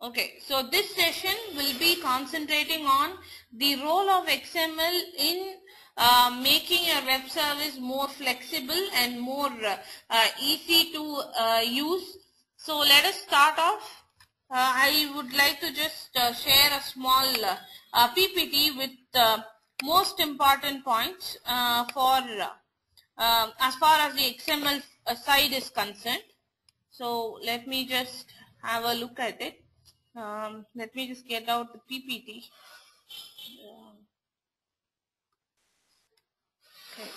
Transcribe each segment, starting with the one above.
Okay, so this session will be concentrating on the role of XML in making your web service more flexible and more easy to use. So let us start off. I would like to just share a small PPT with most important points for as far as the XML side is concerned. So let me just have a look at it. Let me just get out the PPT. Okay.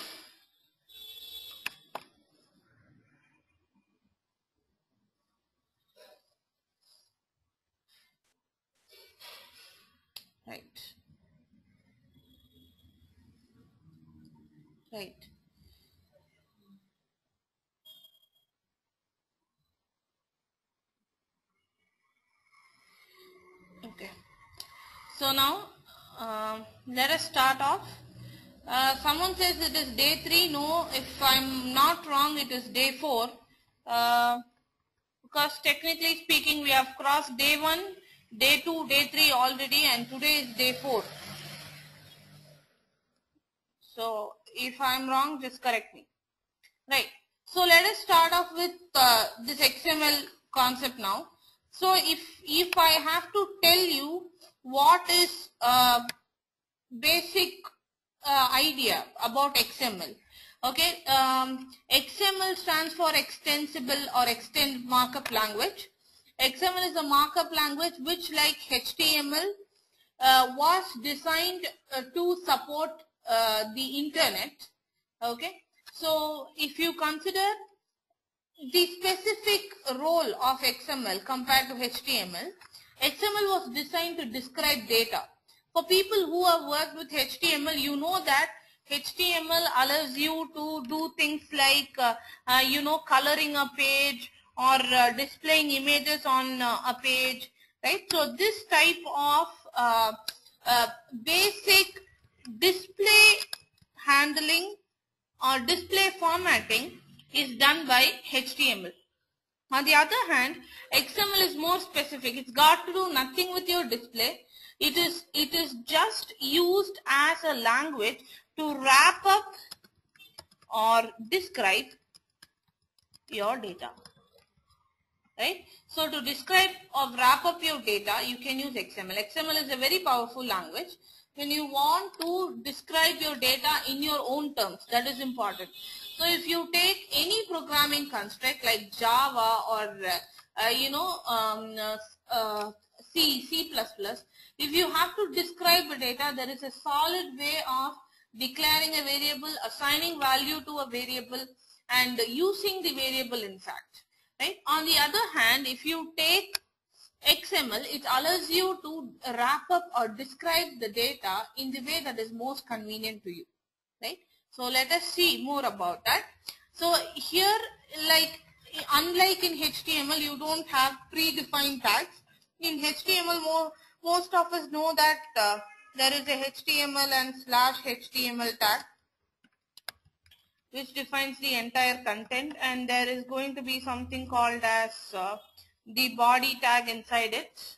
Right. Right. Okay. So now let us start off. Someone says it is day 3. No, if I'm not wrong, it is day 4. Because technically speaking, we have crossed day 1, day 2, day 3 already, and today is day 4. So if I'm wrong, just correct me. Right. So let us start off with this XML concept now. So if I have to tell you what is basic idea about XML. Okay, XML stands for Extensible or Extended Markup Language. XML is a markup language which, like HTML, was designed to support the internet. Okay, so if you consider the specific role of XML compared to HTML, XML was designed to describe data. For people who have worked with HTML, you know that HTML allows you to do things like, coloring a page or displaying images on a page, right? So this type of basic display handling or display formatting is done by HTML. On the other hand, XML is more specific. It's got to do nothing with your display. It is just used as a language to wrap up or describe your data. Right? So to describe or wrap up your data, you can use XML. XML is a very powerful language. When you want to describe your data in your own terms, that is important. So if you take any programming construct like Java or C++, if you have to describe the data, there is a solid way of declaring a variable, assigning value to a variable, and using the variable in fact. Right? On the other hand, if you take XML, it allows you to wrap up or describe the data in the way that is most convenient to you. Right? So let us see more about that. So here, like unlike in HTML, you don't have predefined tags. In HTML, most of us know that there is a HTML and /HTML tag, which defines the entire content, and there is going to be something called as the body tag inside it,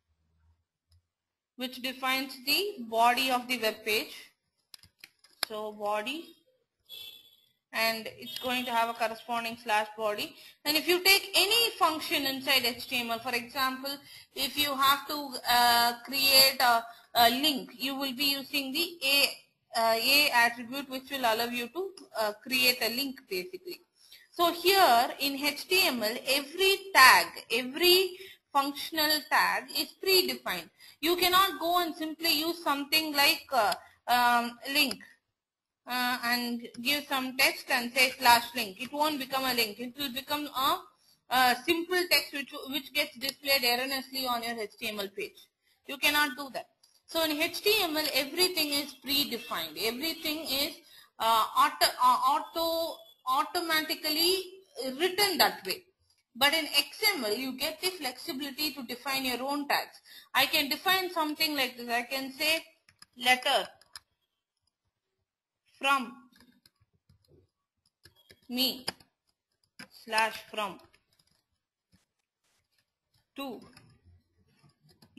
which defines the body of the web page. So body, and it's going to have a corresponding /body. And if you take any function inside HTML, for example, if you have to create a link, you will be using the A attribute, which will allow you to create a link basically. So here in HTML, every tag, every functional tag is predefined. You cannot go and simply use something like link and give some text and say /link. It won't become a link. It will become a simple text which gets displayed erroneously on your HTML page. You cannot do that. So in HTML, everything is predefined. Everything is automatically written that way. But in XML, you get the flexibility to define your own tags. I can define something like this. I can say letter from me /from to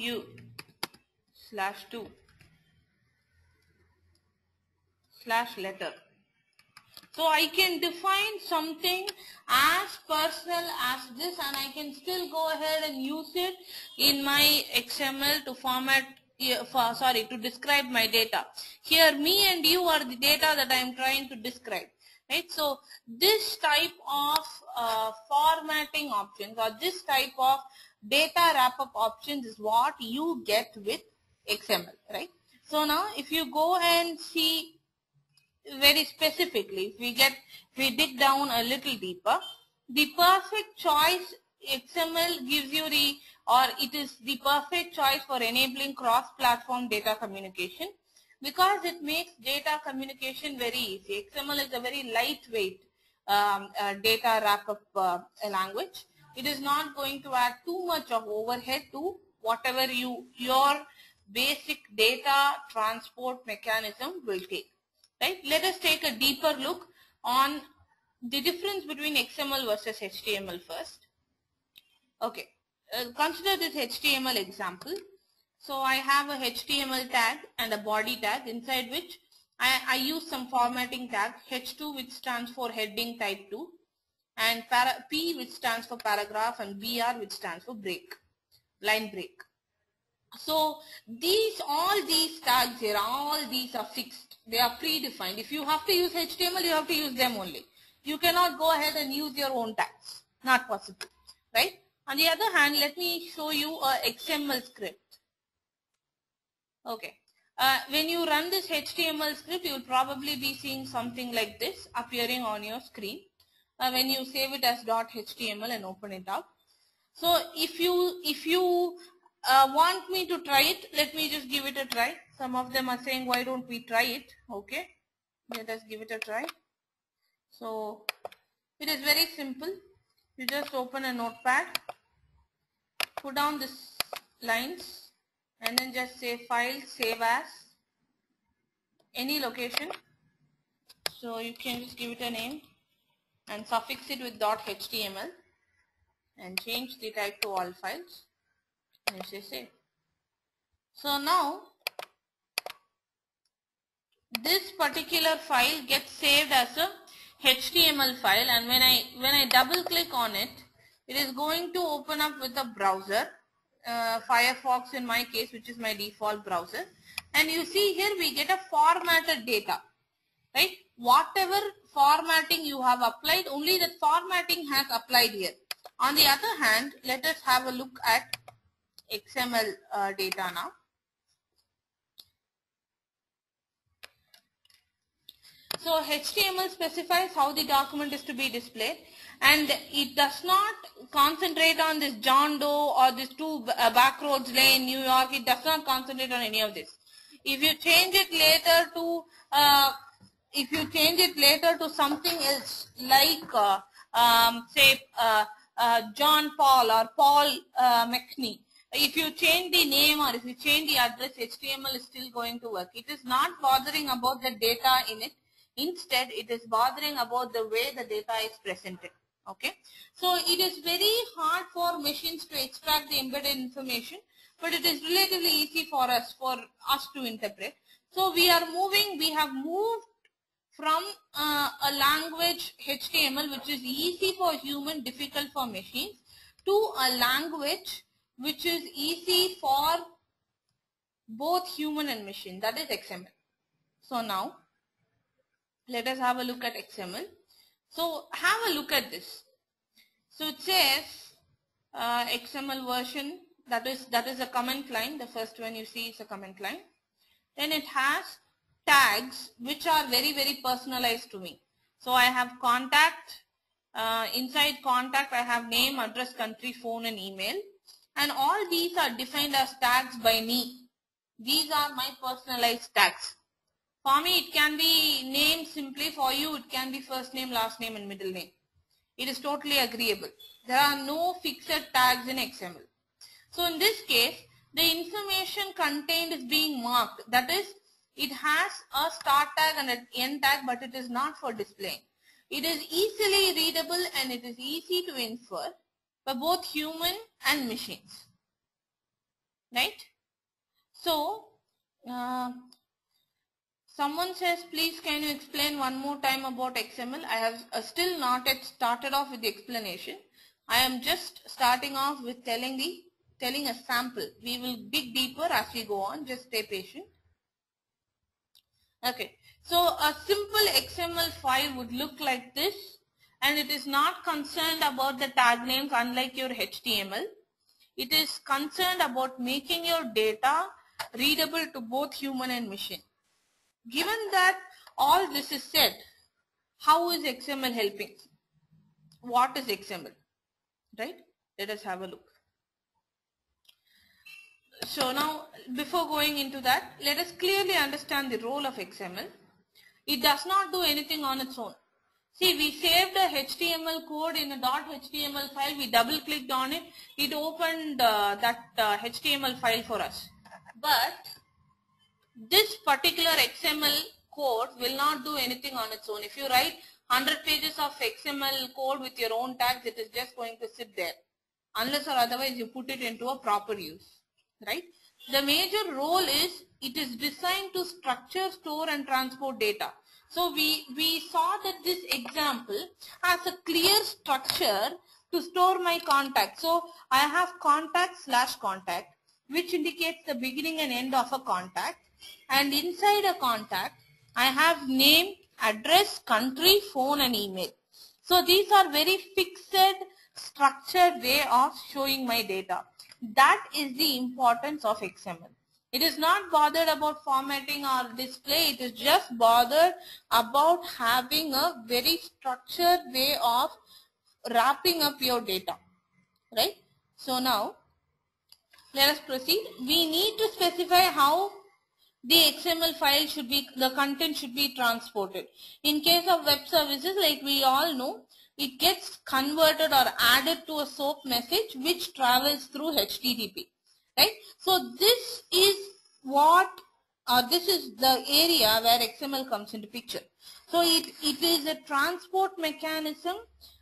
u/2/letter. So I can define something as personal as this, and I can still go ahead and use it in my XML to format, to describe my data. Here me and you are the data that I am trying to describe. Right? So this type of formatting options, or this type of data wrap-up options, is what you get with XML. Right? So now if you go and see very specifically, if we dig down a little deeper, the perfect choice XML gives you it is the perfect choice for enabling cross-platform data communication, because it makes data communication very easy. XML is a very lightweight data wrap-up language. It is not going to add too much of overhead to whatever your basic data transport mechanism will take. Right? Let us take a deeper look on the difference between XML versus HTML first. Okay, consider this HTML example. So I have a HTML tag and a body tag, inside which I use some formatting tag, H2 which stands for heading type 2, and P which stands for paragraph, and BR which stands for break, line break. So all these tags here, all these are fixed. They are predefined. If you have to use HTML, you have to use them only. You cannot go ahead and use your own tags. Not possible. Right? On the other hand, let me show you a XML script. Okay. When you run this HTML script, you will probably be seeing something like this appearing on your screen. When you save it as .html and open it up. So if you want me to try it, let me just give it a try. Some of them are saying, why don't we try it? Okay, let us give it a try. So it is very simple. You just open a notepad, put down these lines, and then just say file, save as, any location. So you can just give it a name and suffix it with .html and change the type to all files. And say save. So now this particular file gets saved as a HTML file, and when I double click on it, it is going to open up with a browser, Firefox in my case, which is my default browser, and you see here we get a formatted data, right? Whatever formatting you have applied, only that formatting has applied here. On the other hand, let us have a look at XML data now. So HTML specifies how the document is to be displayed, and it does not concentrate on this John Doe or this 2 Backroads Lane, New York. It does not concentrate on any of this. If you change it later to something else, like say John Paul or Paul McNee, if you change the name or if you change the address, HTML is still going to work. It is not bothering about the data in it. Instead, it is bothering about the way the data is presented. Okay. So it is very hard for machines to extract the embedded information, but it is relatively easy for us to interpret. So we have moved from a language HTML, which is easy for human, difficult for machines, to a language which is easy for both human and machine, that is XML. So now let us have a look at XML. So have a look at this. So it says XML version, that is a comment line. The first one you see is a comment line. Then it has tags which are very, very personalized to me. So I have contact. Inside contact I have name, address, country, phone and email, and all these are defined as tags by me. These are my personalized tags. For me it can be name simply, for you it can be first name, last name and middle name. It is totally agreeable. There are no fixed tags in XML. So in this case, the information contained is being marked. That is, it has a start tag and an end tag, but it is not for displaying. It is easily readable and it is easy to infer by both human and machines. right? So someone says, please can you explain one more time about XML? I have still not yet started off with the explanation. I am just starting off with telling a sample. We will dig deeper as we go on. Just stay patient. Okay. So a simple XML file would look like this, and it is not concerned about the tag names unlike your HTML. It is concerned about making your data readable to both human and machine. Given that all this is said, how is XML helping? What is XML? Right? Let us have a look. So now, before going into that, let us clearly understand the role of XML. It does not do anything on its own. See, we saved a HTML code in a .html file. We double clicked on it. It opened that HTML file for us. But this particular XML code will not do anything on its own. If you write 100 pages of XML code with your own tags, it is just going to sit there unless or otherwise you put it into a proper use, right? The major role is it is designed to structure, store and transport data. So we saw that this example has a clear structure to store my contact. So I have contact/contact, which indicates the beginning and end of a contact, and inside a contact I have name, address, country, phone and email. So these are very fixed, structured way of showing my data. That is the importance of XML. It is not bothered about formatting or display. It is just bothered about having a very structured way of wrapping up your data, right? So now let us proceed. We need to specify how the XML file should be, the content should be transported. In case of web services, like we all know, it gets converted or added to a SOAP message which travels through HTTP, right? So this is what, this is the area where XML comes into picture. So it is a transport mechanism.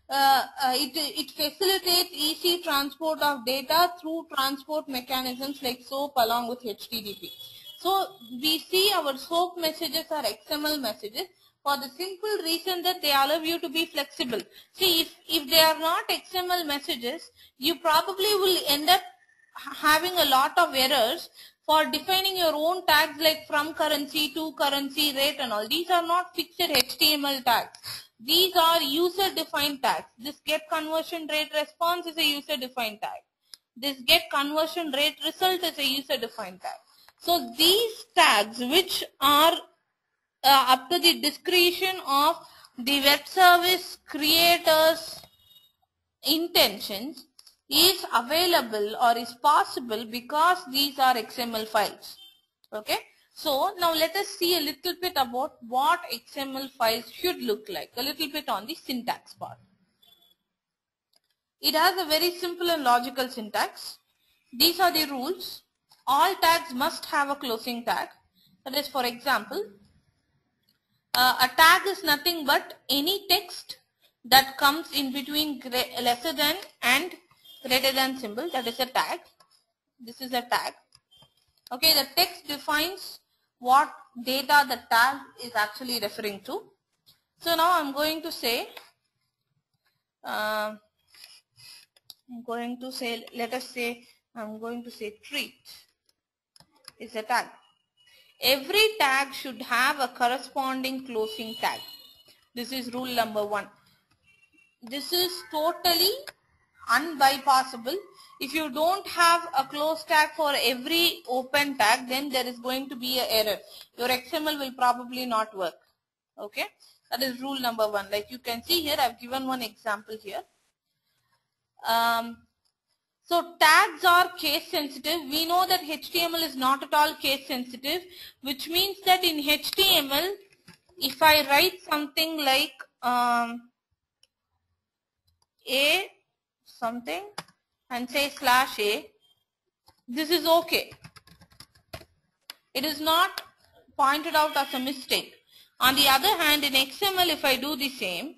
It facilitates easy transport of data through transport mechanisms like SOAP along with HTTP. So we see our SOAP messages are XML messages for the simple reason that they allow you to be flexible. See, if they are not XML messages, you probably will end up having a lot of errors for defining your own tags like from currency, to currency, rate and all. These are not fixed HTML tags. These are user defined tags. This get conversion rate response is a user defined tag. This get conversion rate result is a user defined tag. So these tags, which are up to the discretion of the web service creators' intentions, is available or is possible because these are XML files. Okay. So now let us see a little bit about what XML files should look like, a little bit on the syntax part. It has a very simple and logical syntax. These are the rules. All tags must have a closing tag. That is, for example, a tag is nothing but any text that comes in between lesser than and greater than symbol. That is a tag. This is a tag. Okay, the text defines what data the tag is actually referring to. So now I'm going to say, let us say, I'm going to say treat is a tag. Every tag should have a corresponding closing tag. This is rule number 1. This is totally unbypassable. If you don't have a close tag for every open tag, then there is going to be an error. Your XML will probably not work. Okay, that is rule number 1. Like you can see here, I've given one example here. So tags are case sensitive. We know that HTML is not at all case sensitive, which means that in HTML, if I write something like a something and say /a, this is okay. It is not pointed out as a mistake. On the other hand, in XML, if I do the same,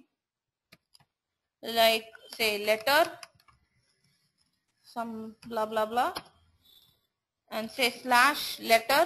like say letter, some blah blah blah, and say slash letter.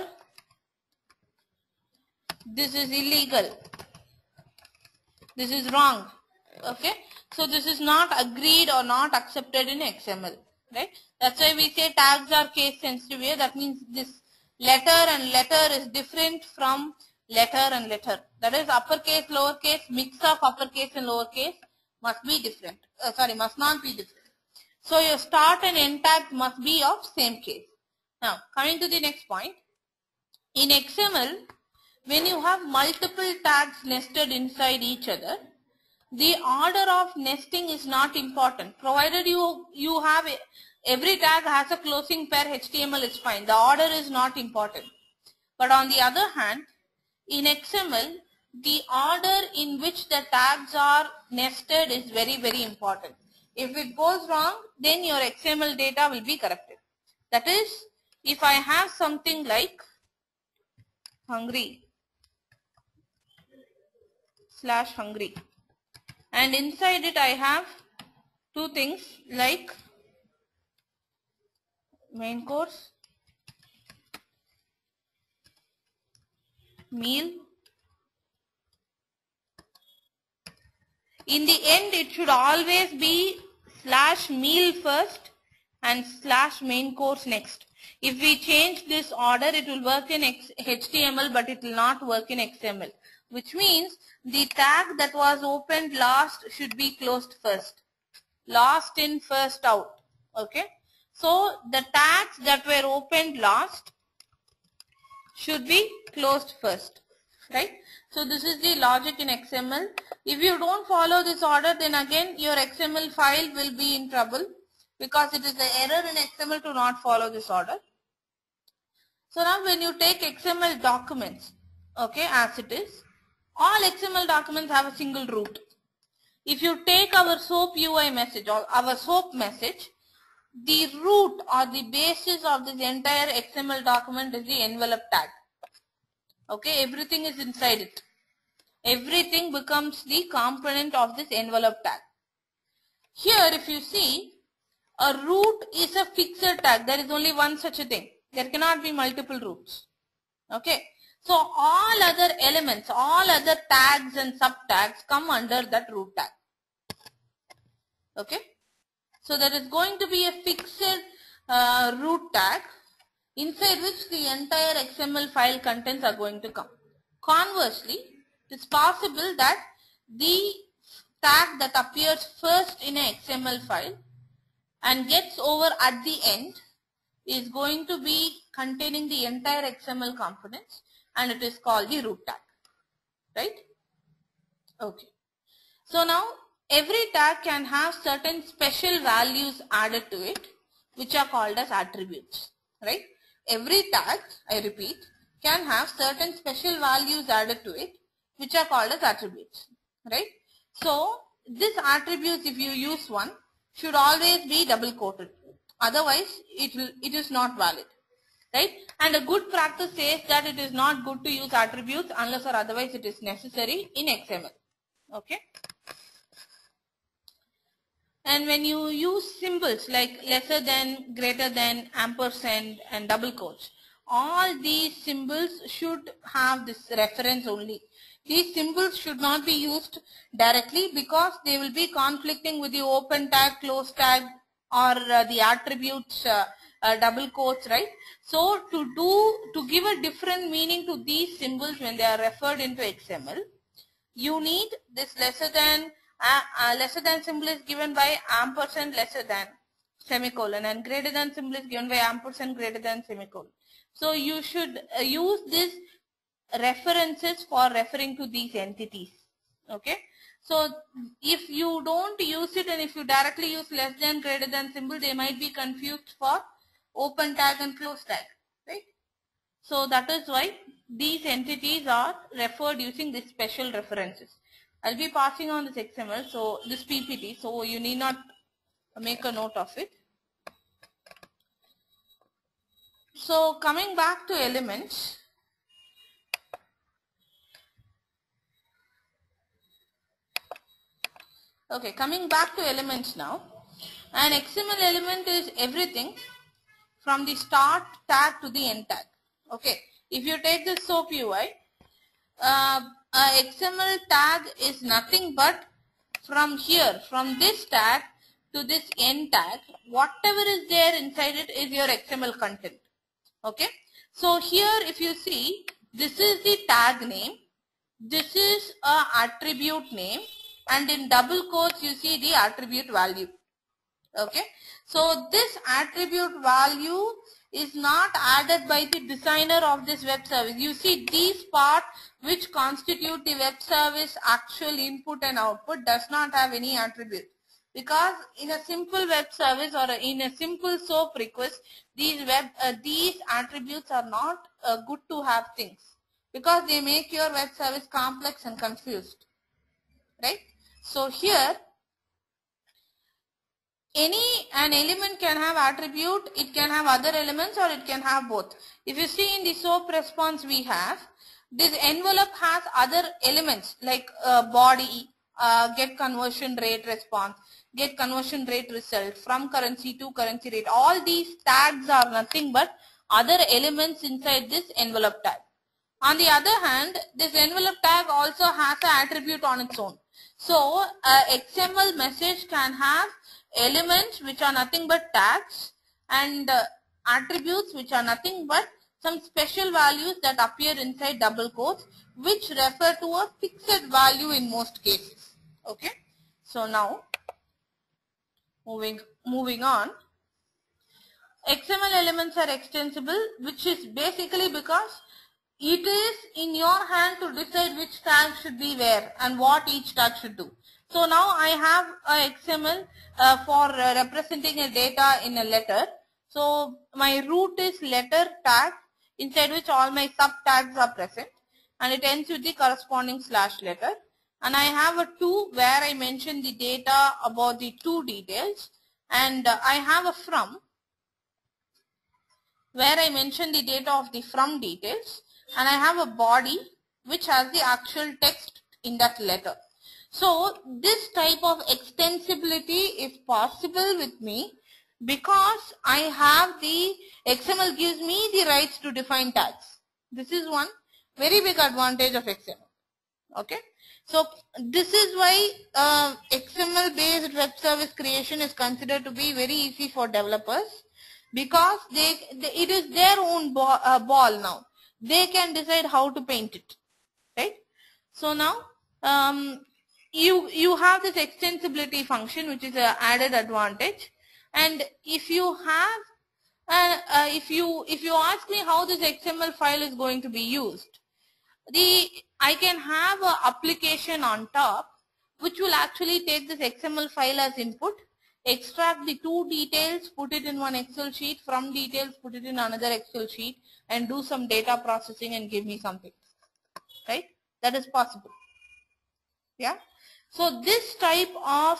This is illegal. This is wrong. Okay. So this is not agreed or not accepted in XML. Right. That's why we say tags are case sensitive here. That means this letter and letter is different from letter and letter. That is uppercase, lowercase, mix of uppercase and lowercase must be different. Must not be different. So your start and end tag must be of same case. Now coming to the next point. In XML, when you have multiple tags nested inside each other, the order of nesting is not important. Provided you have every tag has a closing pair HTML is fine. The order is not important. But on the other hand, in XML, the order in which the tags are nested is very, very important. If it goes wrong, then your XML data will be corrupted. That is, if I have something like hungry / hungry, and inside it I have two things like main course, meal. In the end, it should always be /meal first and /main course next. If we change this order, it will work in HTML, but it will not work in XML. Which means the tag that was opened last should be closed first. Last in, first out. Okay. So the tags that were opened last should be closed first. Right. So this is the logic in XML. If you don't follow this order, then again your XML file will be in trouble, because it is the error in XML to not follow this order. So now when you take XML documents, okay, as it is, all XML documents have a single root. If you take our SOAP UI message or our SOAP message, the root or the basis of this entire XML document is the envelope tag. Okay, everything is inside it. Everything becomes the component of this envelope tag. Here if you see, a root is a fixed tag. There is only one such a thing. There cannot be multiple roots. Okay. So all other elements, all other tags and subtags come under that root tag. Okay. So there is going to be a fixed root tag inside which the entire XML file contents are going to come. Conversely, it's possible that the tag that appears first in an XML file and gets over at the end is going to be containing the entire XML components, and it is called the root tag. Right? Okay. So now every tag can have certain special values added to it, which are called as attributes. Right? Every tag, I repeat, can have certain special values added to it, which are called as attributes. Right? So this attributes, if you use one, should always be double quoted. Otherwise, it is not valid. Right? And a good practice says that it is not good to use attributes unless or otherwise it is necessary in XML. Okay? And when you use symbols like lesser than, greater than, ampersand and double quotes, all these symbols should have this reference only. These symbols should not be used directly because they will be conflicting with the open tag, close tag, or the attributes double quotes, right? So to give a different meaning to these symbols when they are referred into XML, you need this lesser than symbol is given by ampersand lesser than semicolon, and greater than symbol is given by ampersand greater than semicolon. So you should use these references for referring to these entities. Okay. So if you don't use it and if you directly use less than, greater than symbol, they might be confused for open tag and close tag. Right. So that is why these entities are referred using these special references. I'll be passing on this XML, so this PPT, so you need not make a note of it. So coming back to elements, okay, coming back to elements now, an XML element is everything from the start tag to the end tag. Okay, if you take the SOAP UI, XML tag is nothing but from here, from this tag to this end tag, whatever is there inside it is your XML content. Okay, so here if you see, this is the tag name, this is a attribute name, and in double quotes you see the attribute value. Okay, so this attribute value is not added by the designer of this web service. You see, these part which constitute the web service actual input and output does not have any attribute, because in a simple web service or in a simple SOAP request, these attributes are not good to have things, because they make your web service complex and confused, right? So here, an element can have attribute, it can have other elements, or it can have both. If you see in the SOAP response we have, this envelope has other elements like body, get conversion rate response, get conversion rate result, from currency to currency rate. All these tags are nothing but other elements inside this envelope tag. On the other hand, this envelope tag also has an attribute on its own. So, XML message can have elements which are nothing but tags, and attributes which are nothing but some special values that appear inside double quotes, which refer to a fixed value in most cases. Okay. So now, moving on. XML elements are extensible, which is basically because it is in your hand to decide which tag should be where and what each tag should do. So now I have a XML for representing a data in a letter. So my root is letter tag, inside which all my sub tags are present, and it ends with the corresponding slash letter. And I have a to where I mention the data about the to details, and I have a from where I mention the data of the from details, and I have a body which has the actual text in that letter. So this type of extensibility is possible with me because I have the XML gives me the rights to define tags. This is one very big advantage of XML. Okay, so this is why XML based web service creation is considered to be very easy for developers, because it is their own ball now. They can decide how to paint it, right? So now you have this extensibility function, which is an added advantage. And if you have if you ask me how this XML file is going to be used, I can have an application on top which will actually take this XML file as input, extract the to details, put it in one Excel sheet, from details put it in another Excel sheet, and do some data processing and give me something, right? That is possible. Yeah. So this type of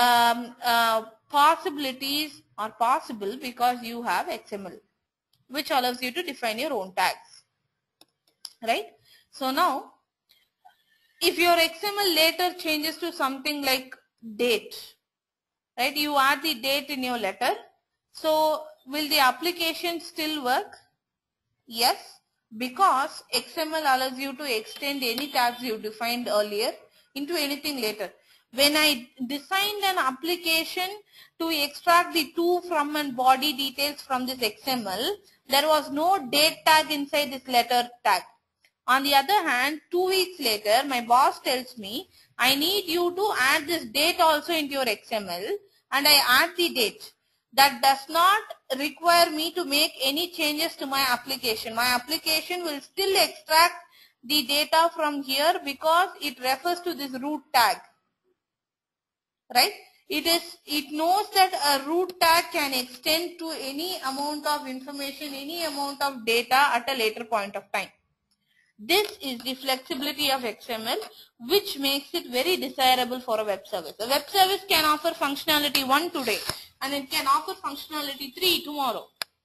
possibilities are possible because you have XML, which allows you to define your own tags, right? So now, if your XML later changes to something like date, right? You add the date in your letter. So will the application still work? Yes, because XML allows you to extend any tags you defined earlier into anything later. When I designed an application to extract the to, from, and body details from this XML, there was no date tag inside this letter tag. On the other hand, 2 weeks later, my boss tells me, I need you to add this date also into your XML, and I add the date. That does not require me to make any changes to my application. My application will still extract the data from here because it refers to this root tag, right? It knows that a root tag can extend to any amount of information, any amount of data at a later point of time. This is the flexibility of XML, which makes it very desirable for a web service. A web service can offer functionality 1 today, and it can offer functionality 3 tomorrow,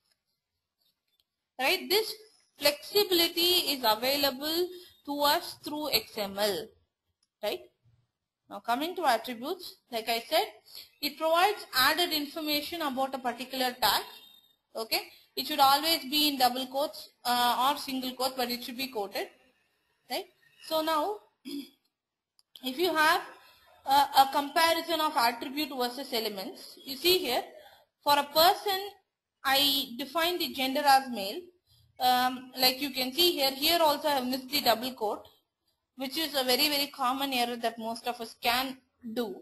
right? This flexibility is available to us through XML, right? Now coming to attributes, like I said, it provides added information about a particular tag. Okay, it should always be in double quotes or single quotes, but it should be quoted, right? So now if you have a comparison of attribute versus elements, you see here for a person I define the gender as male. Like you can see here also I have missed the double quote, which is a very common error that most of us can do.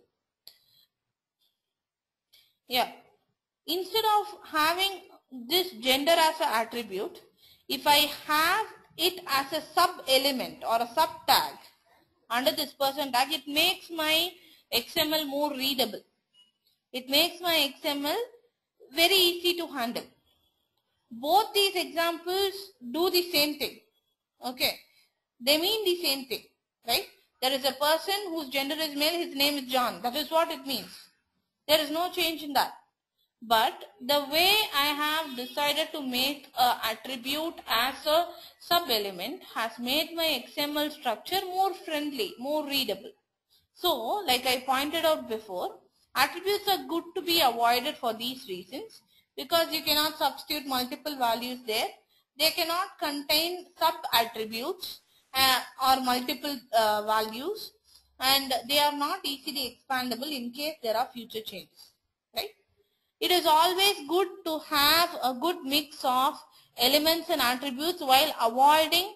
Yeah, instead of having this gender as an attribute, if I have it as a sub element or a sub tag under this person tag, it makes my XML more readable. It makes my XML very easy to handle. Both these examples do the same thing. Okay, they mean the same thing, right? There is a person whose gender is male, his name is John. That is what it means. There is no change in that. But the way I have decided to make an attribute as a sub-element has made my XML structure more friendly, more readable. So, like I pointed out before, attributes are good to be avoided for these reasons, because you cannot substitute multiple values there. They cannot contain sub-attributes or multiple values, and they are not easily expandable in case there are future changes, right? It is always good to have a good mix of elements and attributes while avoiding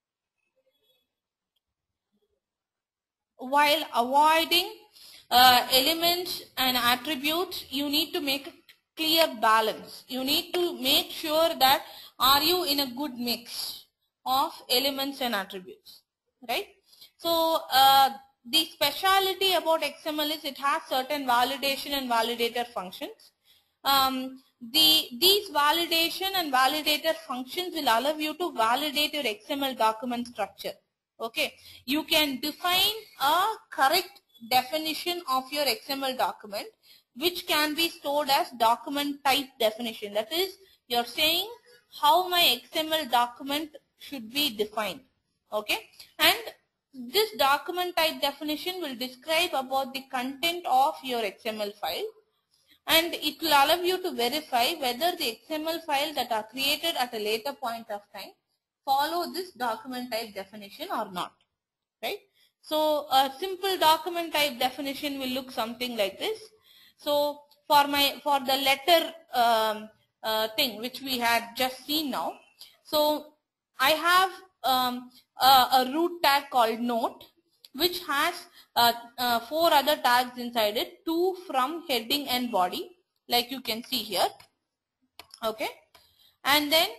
elements and attributes. You need to make a clear balance. You need to make sure that are you in a good mix of elements and attributes, right? So the speciality about XML is it has certain validation and validator functions. These validation and validator functions will allow you to validate your XML document structure. Okay, you can define a correct definition of your XML document, which can be stored as document type definition. That is, you're saying how my XML document should be defined. Okay, and this document type definition will describe about the content of your XML file, and it will allow you to verify whether the XML files that are created at a later point of time follow this document type definition or not, right? So a simple document type definition will look something like this. So for the letter thing which we had just seen now, so I have a root tag called note, which has 4 other tags inside it, 2 from heading and body, like you can see here. Okay, and then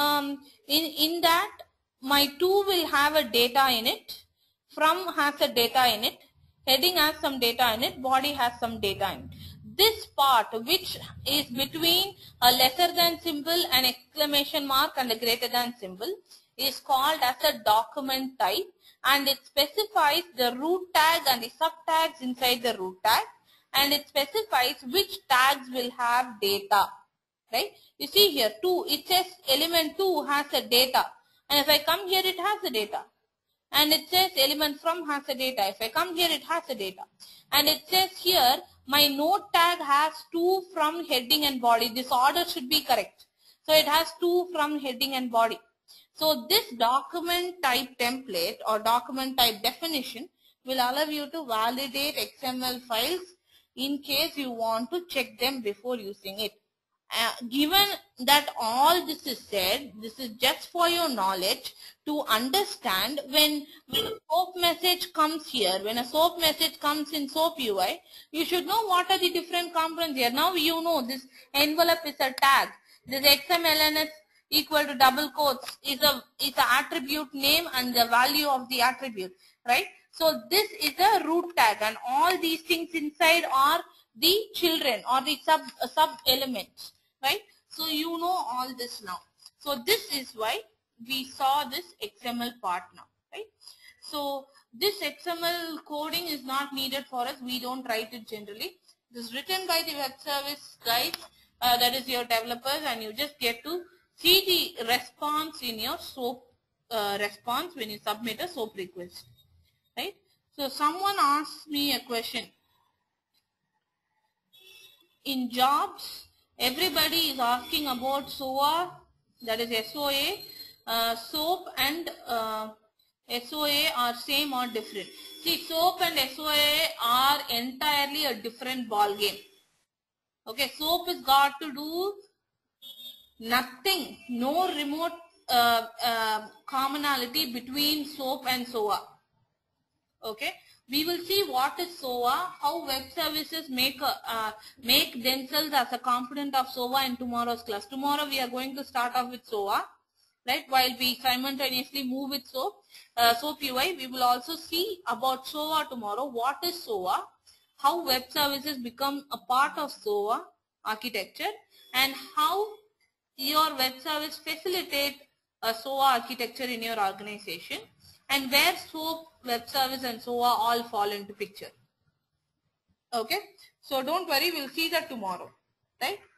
in that my 2 will have a data in it, from has a data in it, heading has some data in it, body has some data in it. This part which is between a lesser than symbol, an exclamation mark and a greater than symbol is called as a document type, and it specifies the root tag and the sub tags inside the root tag, and it specifies which tags will have data, right? You see here 2, it says element 2 has a data, and if I come here it has a data, and it says element from has a data. If I come here it has a data, and it says here my note tag has 2 from heading and body. This order should be correct. So it has 2 from heading and body. So this document type template or document type definition will allow you to validate XML files in case you want to check them before using it. Given that all this is said, this is just for your knowledge to understand when a SOAP message comes here, when a SOAP message comes in SOAP UI, you should know what are the different components here. Now you know this envelope is a tag, this XMLNS equal to double quotes is a attribute name and the value of the attribute, right? So this is a root tag, and all these things inside are the children or the sub elements, right? So you know all this now. So this is why we saw this XML part now, right? So this XML coding is not needed for us. We don't write it generally. This is written by the web service guys, that is your developers, and you just get to see the response in your SOAP response when you submit a SOAP request, right? So someone asked me a question. In jobs, Everybody is asking about SOA, that is SOA. SOAP and SOA are same or different? See, SOAP and SOA are entirely a different ball game. Okay, SOAP has got to do nothing, no remote commonality between SOAP and SOA. Okay, we will see what is SOA, how web services make themselves as a component of SOA in tomorrow's class. Tomorrow we are going to start off with SOA, right? While we simultaneously move with SOAP UI, we will also see about SOA tomorrow. What is SOA? How web services become a part of SOA architecture, and how your web service facilitate a SOA architecture in your organization, and where SOAP, web service and SOA all fall into picture. Okay, so don't worry, we'll see that tomorrow, right?